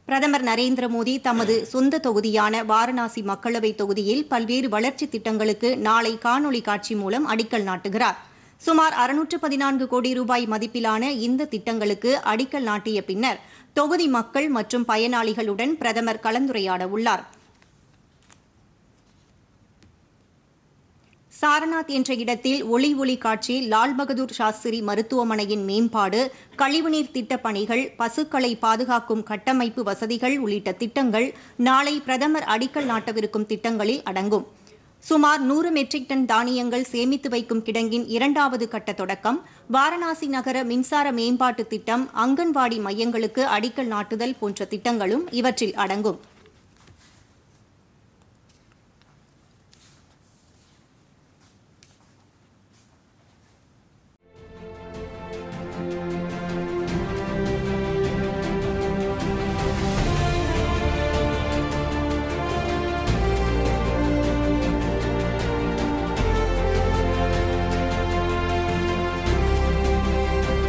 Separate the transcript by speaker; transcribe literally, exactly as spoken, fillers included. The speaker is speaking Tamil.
Speaker 1: பிரதமர் நரேந்திர மோடி தமது சொந்த தொகுதியான வாரணாசி மக்களவைத் தொகுதியில் பல்வேறு வளர்ச்சித் திட்டங்களுக்கு நாளை காணொலி காட்சி மூலம் அடிக்கல் நாட்டுகிறார். சுமார் அறுநூற்று பதினான்கு கோடி ரூபாய் மதிப்பிலான இந்த திட்டங்களுக்கு அடிக்கல் நாட்டிய பின்னர் தொகுதி மக்கள் மற்றும் பயனாளிகளுடன் பிரதமர் கலந்துரையாட உள்ளார். சாரநாத் என்ற இடத்தில் ஒளி ஒளி காட்சி, லால் பகதூர் சாஸ்திரி மருத்துவமனையின் மேம்பாடு, கழிவுநீர் திட்டப் பணிகள், பசுக்களை பாதுகாக்கும் கட்டமைப்பு வசதிகள் உள்ளிட்ட திட்டங்கள் நாளை பிரதமர் அடிக்கல் நாட்டவிருக்கும் திட்டங்களில் அடங்கும். சுமார் நூறு மெட்ரிக் டன் தானியங்கள் சேமித்து வைக்கும் கிடங்கின் இரண்டாவது கட்ட தொடக்கம், வாரணாசி நகர மின்சார மேம்பாட்டு திட்டம், அங்கன்வாடி மையங்களுக்கு அடிக்கல் நாட்டுதல் போன்ற திட்டங்களும் இவற்றில் அடங்கும்.